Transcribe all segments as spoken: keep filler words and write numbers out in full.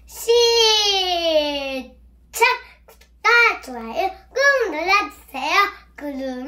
시작! 구독과 좋아요 꾹 눌러주세요. 그러면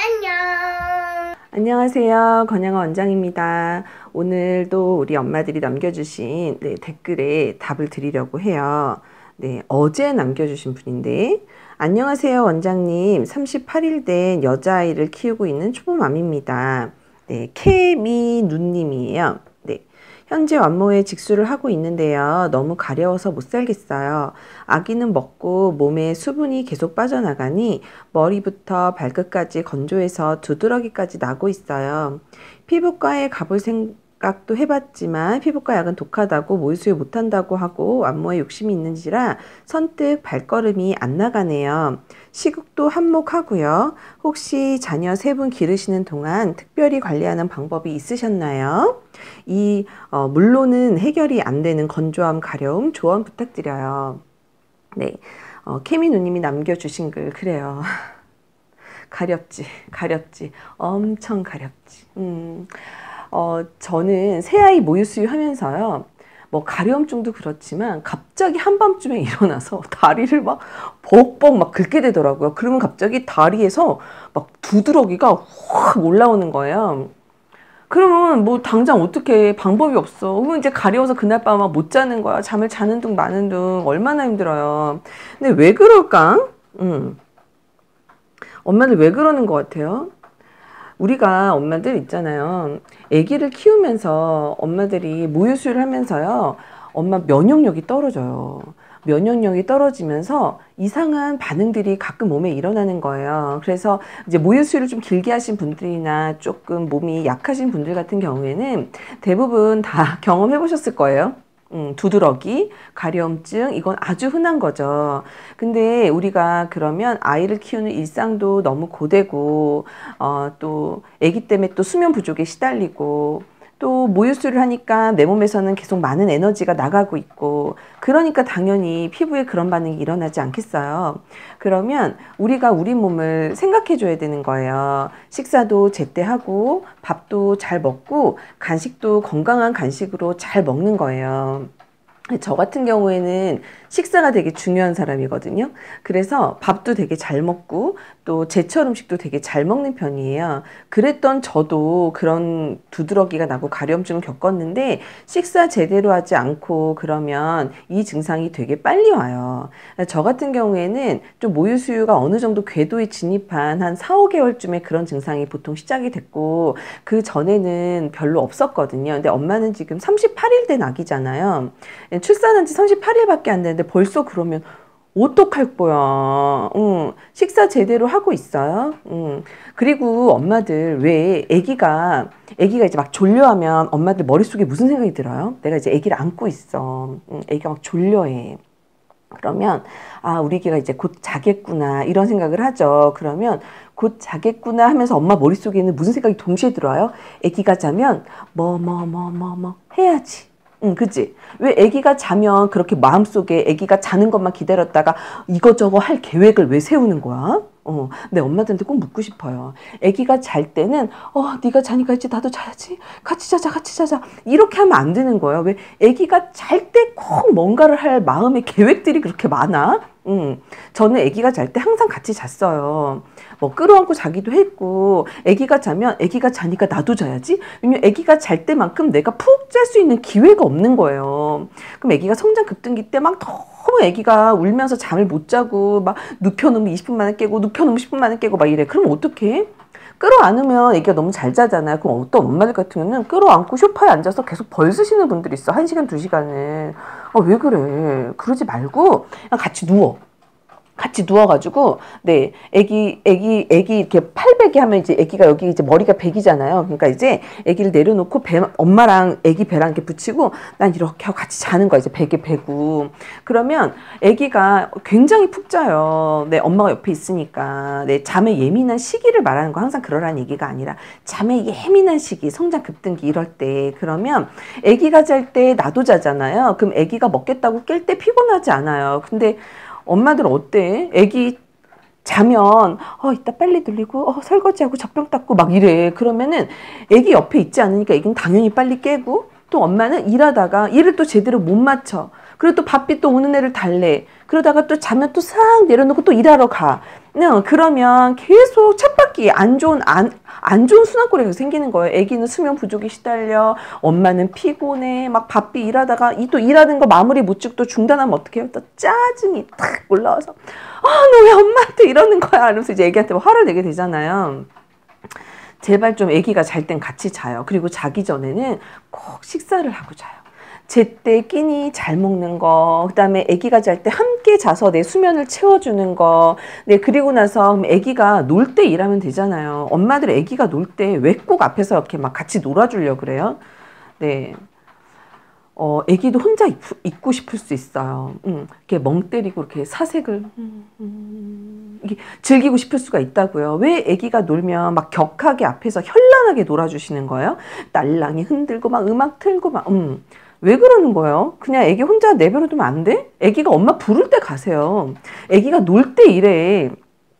안녕. 안녕하세요. 건양아 원장입니다. 오늘도 우리 엄마들이 남겨주신 네, 댓글에 답을 드리려고 해요. 네, 어제 남겨주신 분인데, 안녕하세요 원장님. 삼십팔 일 된 여자아이를 키우고 있는 초보맘입니다. 네, 케미누님이에요. 네, 현재 완모에 직수를 하고 있는데요. 너무 가려워서 못 살겠어요. 아기는 먹고 몸에 수분이 계속 빠져나가니 머리부터 발끝까지 건조해서 두드러기까지 나고 있어요. 피부과에 가볼 생각도 해봤지만 피부과 약은 독하다고 모유수유 못한다고 하고 완모에 욕심이 있는지라 선뜻 발걸음이 안 나가네요. 시국도 한몫하고요. 혹시 자녀 세 분 기르시는 동안 특별히 관리하는 방법이 있으셨나요? 이 어, 물로는 해결이 안 되는 건조함, 가려움 조언 부탁드려요. 네, 어, 케미누님이 남겨주신 글 그래요. 가렵지, 가렵지, 엄청 가렵지. 음, 어, 저는 새아이 모유수유 하면서요. 뭐 가려움증도 그렇지만 갑자기 한밤중에 일어나서 다리를 막 벅벅 막 긁게 되더라고요. 그러면 갑자기 다리에서 막 두드러기가 확 올라오는 거예요. 그러면 뭐 당장 어떻게 방법이 없어. 그러면 이제 가려워서 그날 밤 막 못 자는 거야. 잠을 자는 둥 마는 둥 얼마나 힘들어요. 근데 왜 그럴까? 음. 엄마들 왜 그러는 것 같아요? 우리가 엄마들 있잖아요. 아기를 키우면서 엄마들이 모유수유를 하면서요. 엄마 면역력이 떨어져요. 면역력이 떨어지면서 이상한 반응들이 가끔 몸에 일어나는 거예요. 그래서 이제 모유수유를 좀 길게 하신 분들이나 조금 몸이 약하신 분들 같은 경우에는 대부분 다 경험해 보셨을 거예요. 음, 두드러기, 가려움증, 이건 아주 흔한 거죠. 근데 우리가 그러면 아이를 키우는 일상도 너무 고되고, 어, 또 아기 때문에 또 수면 부족에 시달리고, 또 모유수유를 하니까 내 몸에서는 계속 많은 에너지가 나가고 있고, 그러니까 당연히 피부에 그런 반응이 일어나지 않겠어요. 그러면 우리가 우리 몸을 생각해 줘야 되는 거예요. 식사도 제때 하고 밥도 잘 먹고 간식도 건강한 간식으로 잘 먹는 거예요. 저 같은 경우에는 식사가 되게 중요한 사람이거든요. 그래서 밥도 되게 잘 먹고 또 제철 음식도 되게 잘 먹는 편이에요. 그랬던 저도 그런 두드러기가 나고 가려움증을 겪었는데 식사 제대로 하지 않고 그러면 이 증상이 되게 빨리 와요. 저 같은 경우에는 좀 모유수유가 어느 정도 궤도에 진입한 한 사, 오 개월쯤에 그런 증상이 보통 시작이 됐고 그 전에는 별로 없었거든요. 근데 엄마는 지금 삼십팔 일 된 아기잖아요. 출산한 지 삼십팔 일밖에 안 됐는데 벌써 그러면 어떡할 거야. 응. 식사 제대로 하고 있어요. 응. 그리고 엄마들 왜 아기가 아기가 이제 막 졸려하면 엄마들 머릿속에 무슨 생각이 들어요? 내가 이제 아기를 안고 있어. 응. 아기가 막 졸려해. 그러면 아 우리 아기가 이제 곧 자겠구나 이런 생각을 하죠. 그러면 곧 자겠구나 하면서 엄마 머릿속에는 무슨 생각이 동시에 들어요? 아기가 자면 뭐 뭐 뭐 뭐 뭐 해야지. 응, 그치? 왜 아기가 자면 그렇게 마음속에 아기가 자는 것만 기다렸다가 이거저거 할 계획을 왜 세우는 거야? 어, 내 엄마들한테 꼭 묻고 싶어요. 아기가 잘 때는 어, 네가 자니까 이제 나도 자야지. 같이 자자, 같이 자자. 이렇게 하면 안 되는 거예요. 왜 아기가 잘 때 꼭 뭔가를 할 마음의 계획들이 그렇게 많아? 음, 저는 아기가 잘 때 항상 같이 잤어요. 뭐 끌어안고 자기도 했고 아기가 자면 아기가 자니까 나도 자야지. 왜냐면 아기가 잘 때만큼 내가 푹 잘 수 있는 기회가 없는 거예요. 그럼 아기가 성장 급등기 때 막 너무 아기가 울면서 잠을 못 자고 막 눕혀놓으면 이십 분 만에 깨고 눕혀놓으면 십 분 만에 깨고 막 이래. 그럼 어떡해? 끌어안으면 애기가 너무 잘 자잖아요. 그럼 어떤 엄마들 같은 경우는 끌어안고 소파에 앉아서 계속 벌 쓰시는 분들이 있어. 한 시간, 두 시간을. 아, 왜 그래? 그러지 말고 그냥 같이 누워. 같이 누워가지고, 네, 애기, 애기, 애기, 이렇게 팔베개 하면 이제 애기가 여기 이제 머리가 백이잖아요. 그러니까 이제 애기를 내려놓고 배, 엄마랑 애기 배랑 이렇게 붙이고, 난 이렇게 하고 같이 자는 거야. 이제 베개 베고. 그러면 애기가 굉장히 푹 자요. 네, 엄마가 옆에 있으니까. 네, 잠에 예민한 시기를 말하는 거 항상 그러라는 얘기가 아니라, 잠에 예민한 시기, 성장 급등기 이럴 때. 그러면 애기가 잘 때 나도 자잖아요. 그럼 애기가 먹겠다고 깰 때 피곤하지 않아요. 근데 엄마들 어때? 애기 자면 어 이따 빨리 돌리고 어 설거지하고 젖병 닦고 막 이래. 그러면은 애기 옆에 있지 않으니까 애기는 당연히 빨리 깨고 또 엄마는 일하다가 일을 또 제대로 못 맞춰. 그리고 또 바삐 또 우는 애를 달래. 그러다가 또 자면 또 싹 내려놓고 또 일하러 가. 네, 그러면 계속 쳇바퀴 안 좋은 안, 안 좋은 순환고리가 생기는 거예요. 아기는 수면 부족에 시달려. 엄마는 피곤해. 막 바삐 일하다가 이 또 일하는 거 마무리 못 짓고 또 중단하면 어떡해요? 또 짜증이 탁 올라와서 아, 너 왜 엄마한테 이러는 거야? 이러면서 이제 아기한테 화를 내게 되잖아요. 제발 좀 아기가 잘 땐 같이 자요. 그리고 자기 전에는 꼭 식사를 하고 자요. 제때 끼니 잘 먹는 거, 그 다음에 아기가 잘 때 함께 자서 내 수면을 채워주는 거. 네, 그리고 나서 아기가 놀 때 일하면 되잖아요. 엄마들 아기가 놀 때 왜 꼭 앞에서 이렇게 막 같이 놀아주려고 그래요? 네. 어, 아기도 혼자 있, 있고 싶을 수 있어요. 음, 이렇게 멍 때리고 이렇게 사색을 음, 음, 이렇게 즐기고 싶을 수가 있다고요. 왜 아기가 놀면 막 격하게 앞에서 현란하게 놀아주시는 거예요? 딸랑이 흔들고 막 음악 틀고 막 음. 왜 그러는 거예요? 그냥 아기 혼자 내버려 두면 안 돼? 아기가 엄마 부를 때 가세요. 아기가 놀 때 이래.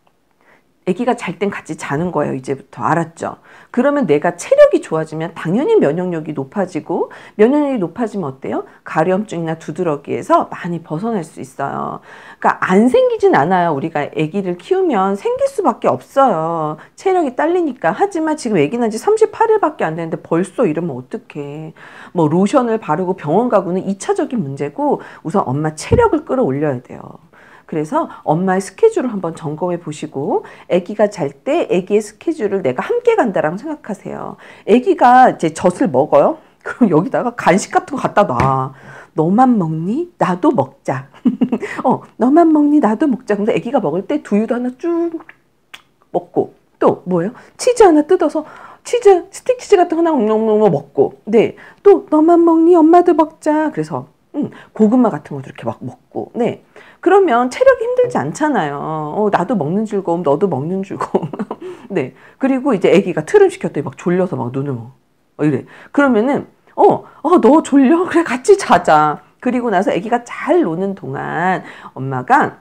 아기가 잘 땐 같이 자는 거예요. 이제부터. 알았죠? 그러면 내가 체력이 좋아지면 당연히 면역력이 높아지고, 면역력이 높아지면 어때요? 가려움증이나 두드러기에서 많이 벗어날 수 있어요. 그러니까 안 생기진 않아요. 우리가 아기를 키우면 생길 수밖에 없어요. 체력이 딸리니까. 하지만 지금 아기 난 지 삼십팔 일밖에 안 되는데 벌써 이러면 어떡해. 뭐 로션을 바르고 병원 가고는 이 차적인 문제고, 우선 엄마 체력을 끌어올려야 돼요. 그래서 엄마의 스케줄을 한번 점검해 보시고, 아기가 잘 때 아기의 스케줄을 내가 함께 간다라고 생각하세요. 아기가 이제 젖을 먹어요. 그럼 여기다가 간식 같은 거 갖다 놔. 너만 먹니? 나도 먹자. 어, 너만 먹니? 나도 먹자. 근데 아기가 먹을 때 두유도 하나 쭉 먹고, 또 뭐예요? 치즈 하나 뜯어서 치즈, 스틱 치즈 같은 거 하나 먹고, 네. 또 너만 먹니? 엄마도 먹자. 그래서 음, 고구마 같은 것도 이렇게 막 먹고, 네. 그러면 체력이 힘들지 않잖아요. 어, 나도 먹는 즐거움, 너도 먹는 즐거움. 네. 그리고 이제 아기가 트름 시켰더니 막 졸려서 막 눈을 막, 어, 이래. 그러면은, 어, 어, 너 졸려? 그래, 같이 자자. 그리고 나서 아기가 잘 노는 동안 엄마가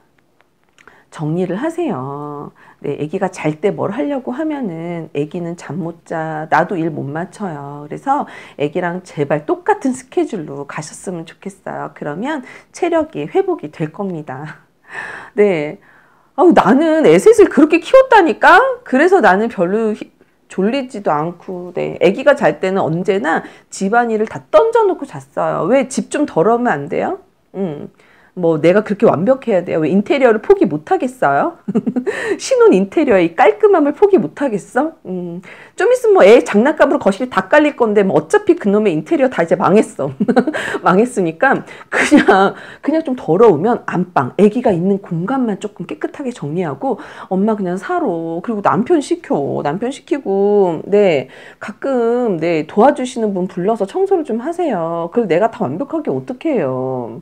정리를 하세요. 네, 아기가 잘 때 뭘 하려고 하면은 아기는 잠 못 자, 나도 일 못 맞춰요. 그래서 아기랑 제발 똑같은 스케줄로 가셨으면 좋겠어요. 그러면 체력이 회복이 될 겁니다. 네, 아우, 나는 애셋을 그렇게 키웠다니까. 그래서 나는 별로 히, 졸리지도 않고, 네, 아기가 잘 때는 언제나 집안일을 다 던져놓고 잤어요. 왜 집 좀 더러우면 안 돼요? 음. 뭐 내가 그렇게 완벽해야 돼요? 왜 인테리어를 포기 못 하겠어요? 신혼 인테리어의 깔끔함을 포기 못 하겠어? 음, 좀 있으면 뭐 애 장난감으로 거실이 다 깔릴 건데 뭐 어차피 그놈의 인테리어 다 이제 망했어. 망했으니까 그냥 그냥 좀 더러우면 안방, 아기가 있는 공간만 조금 깨끗하게 정리하고 엄마 그냥 살아. 그리고 남편 시켜. 남편 시키고, 네, 가끔 네 도와주시는 분 불러서 청소를 좀 하세요. 그걸 내가 다 완벽하게 어떻게 해요?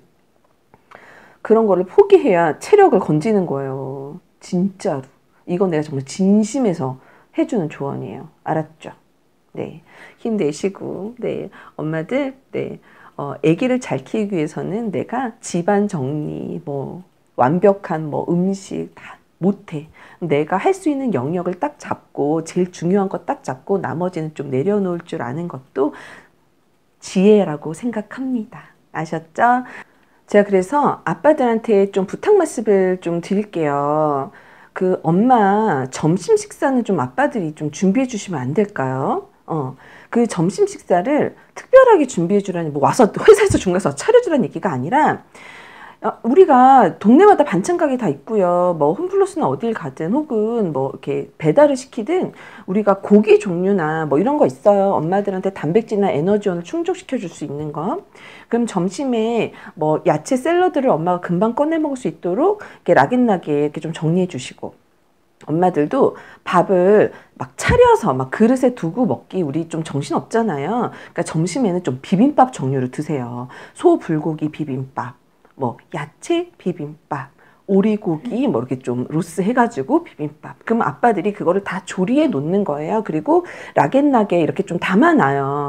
그런 거를 포기해야 체력을 건지는 거예요. 진짜로. 이건 내가 정말 진심에서 해주는 조언이에요. 알았죠? 네. 힘내시고, 네. 엄마들, 네. 어, 아기를 잘 키우기 위해서는 내가 집안 정리, 뭐, 완벽한 뭐 음식 다 못해. 내가 할 수 있는 영역을 딱 잡고, 제일 중요한 거 딱 잡고, 나머지는 좀 내려놓을 줄 아는 것도 지혜라고 생각합니다. 아셨죠? 제가 그래서 아빠들한테 좀 부탁 말씀을 좀 드릴게요. 그 엄마 점심 식사는 좀 아빠들이 좀 준비해 주시면 안 될까요? 어, 그 점심 식사를 특별하게 준비해 주라니, 뭐 와서 회사에서 중간에서 차려주라는 얘기가 아니라, 우리가 동네마다 반찬 가게 다 있고요. 뭐 홈플러스나 어딜 가든 혹은 뭐 이렇게 배달을 시키든 우리가 고기 종류나 뭐 이런 거 있어요. 엄마들한테 단백질이나 에너지원을 충족시켜 줄 수 있는 거. 그럼 점심에 뭐 야채 샐러드를 엄마가 금방 꺼내 먹을 수 있도록 이렇게 락앤락에 이렇게 좀 정리해 주시고, 엄마들도 밥을 막 차려서 막 그릇에 두고 먹기 우리 좀 정신 없잖아요. 그러니까 점심에는 좀 비빔밥 종류를 드세요. 소 불고기 비빔밥, 뭐 야채 비빔밥, 오리고기 뭐 이렇게 좀 로스 해가지고 비빔밥. 그럼 아빠들이 그거를 다 조리해 놓는 거예요. 그리고 락앤락에 이렇게 좀 담아놔요.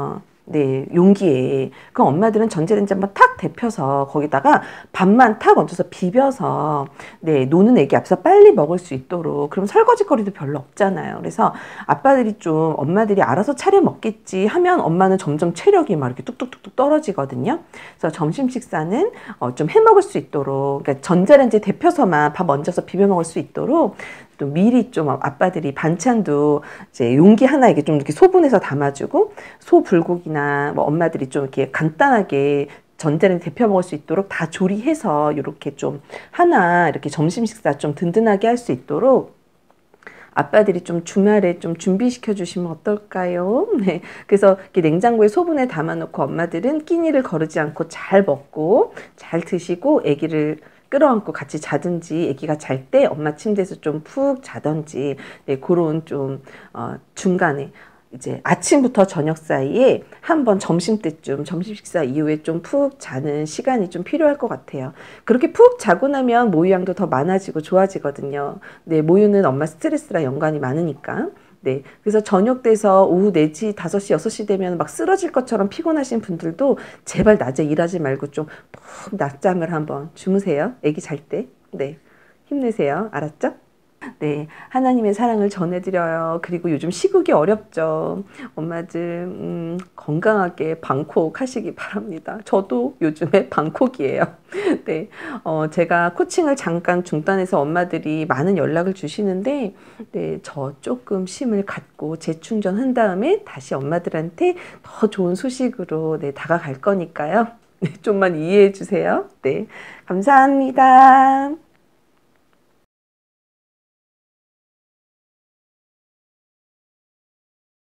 네, 용기에. 그 엄마들은 전자레인지 한번 탁 데펴서 거기다가 밥만 탁 얹어서 비벼서 네, 노는 애기 앞서 빨리 먹을 수 있도록. 그럼 설거지거리도 별로 없잖아요. 그래서 아빠들이 좀 엄마들이 알아서 차려 먹겠지 하면 엄마는 점점 체력이 막 이렇게 뚝뚝뚝뚝 떨어지거든요. 그래서 점심 식사는 어, 좀 해 먹을 수 있도록, 그러니까 전자레인지 데펴서만 밥 얹어서 비벼 먹을 수 있도록 또 미리 좀 아빠들이 반찬도 이제 용기 하나에 좀 이렇게 소분해서 담아주고, 소 불고기나 뭐 엄마들이 좀 이렇게 간단하게 전자레인지 데펴 먹을 수 있도록 다 조리해서 이렇게 좀 하나 이렇게 점심 식사 좀 든든하게 할 수 있도록 아빠들이 좀 주말에 좀 준비시켜 주시면 어떨까요? 네. 그래서 이렇게 냉장고에 소분에 담아놓고 엄마들은 끼니를 거르지 않고 잘 먹고 잘 드시고 아기를 끌어안고 같이 자든지, 아기가 잘 때 엄마 침대에서 좀 푹 자든지, 네, 그런 좀 어, 중간에 이제 아침부터 저녁 사이에 한번 점심 때쯤, 점심 식사 이후에 좀 푹 자는 시간이 좀 필요할 것 같아요. 그렇게 푹 자고 나면 모유양도 더 많아지고 좋아지거든요. 네, 모유는 엄마 스트레스랑 연관이 많으니까. 네, 그래서 저녁 돼서 오후 네 시, 다섯 시, 여섯 시 되면 막 쓰러질 것처럼 피곤하신 분들도 제발 낮에 일하지 말고 좀 푹 낮잠을 한번 주무세요. 아기 잘 때. 네, 힘내세요. 알았죠? 네, 하나님의 사랑을 전해드려요. 그리고 요즘 시국이 어렵죠. 엄마들 음, 건강하게 방콕 하시기 바랍니다. 저도 요즘에 방콕이에요. 네, 어, 제가 코칭을 잠깐 중단해서 엄마들이 많은 연락을 주시는데, 네, 저 조금 쉼을 갖고 재충전한 다음에 다시 엄마들한테 더 좋은 소식으로 네, 다가갈 거니까요. 네, 좀만 이해해 주세요. 네, 감사합니다.